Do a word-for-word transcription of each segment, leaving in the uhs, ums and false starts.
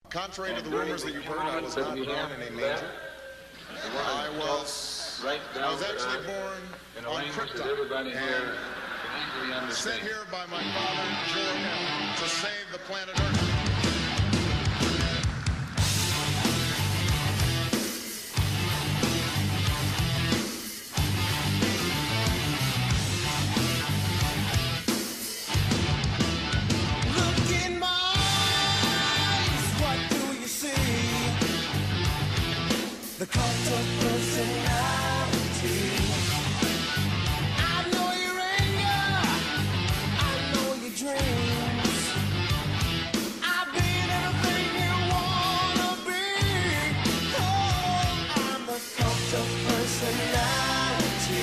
Contrary to the rumors that you've heard, I was not born in a manger. I was, I was actually born on Krypton and sent here by my father, Jor-El, to save the planet Earth. The cult of personality. I know your anger, I know your dreams. I've been everything you wanna be. Oh, I'm the cult of personality.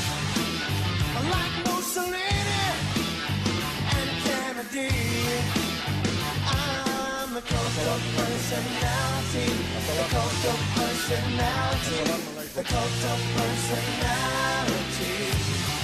Like Mussolini and Kennedy. I'm the cult of personality. The cult of personality. The cult of personality.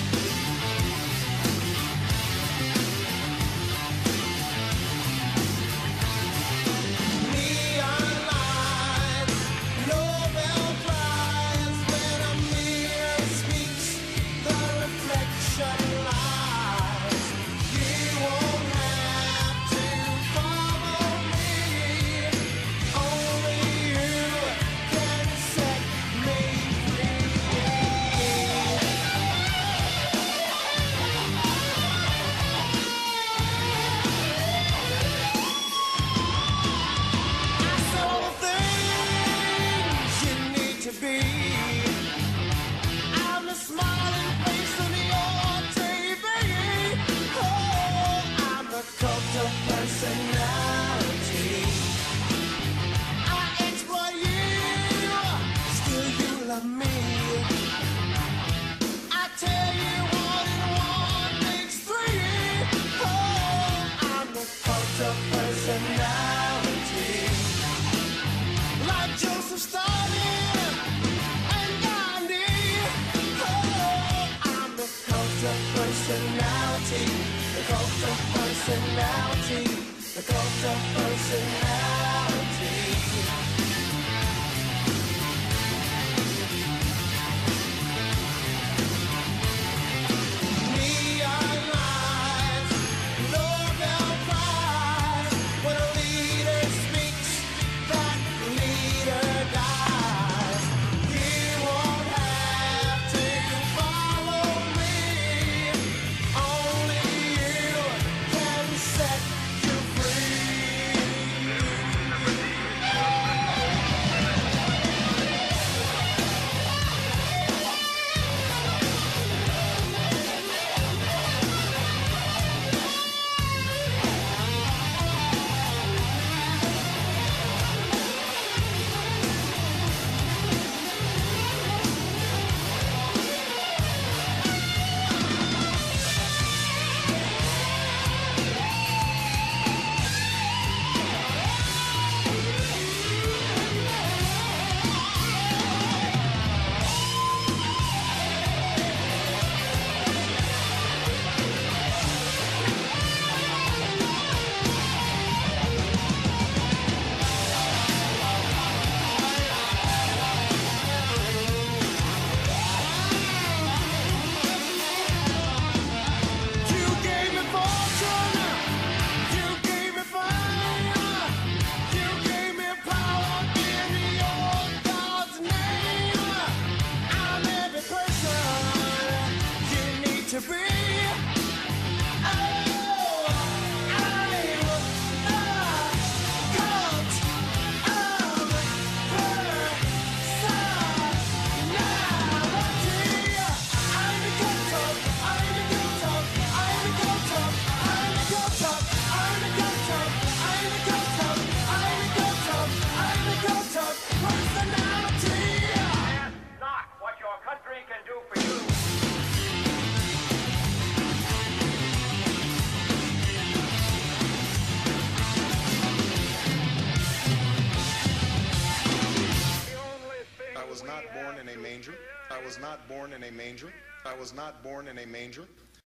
Neon lights, Nobel Prize. When a mirror speaks, the reflection lies. You won't have to follow me. Only you can set me free. I saw the things you need to be. I'm the smiling face on your T V. Oh, I'm the cult of personality. I exploit you, still you love me. I tell you one and one makes three. Oh, I'm the cult of personality. Like Joseph Stalin and Gandhi. Oh, I'm the cult of personality. The cult of personality. The cult of personality. Neon lights, Nobel Prize. When a leader speaks, that leader dies. You won't have to follow me. Only you can set you free. You gave me fortune, you gave me fire, you gave me power in your God's name. I'm every person you need to be. Oh, I'm the cult of personality. I'm the cult of, I'm the cult of, I'm the cult of, I'm the cult of, I'm the cult of, I'm the cult of, I'm the cult of, I'm the cult of personality. Ask not what your country can do for you. The only thing I was not we born have in a to manger. fear I was not born in a manger. I was not born in a manger.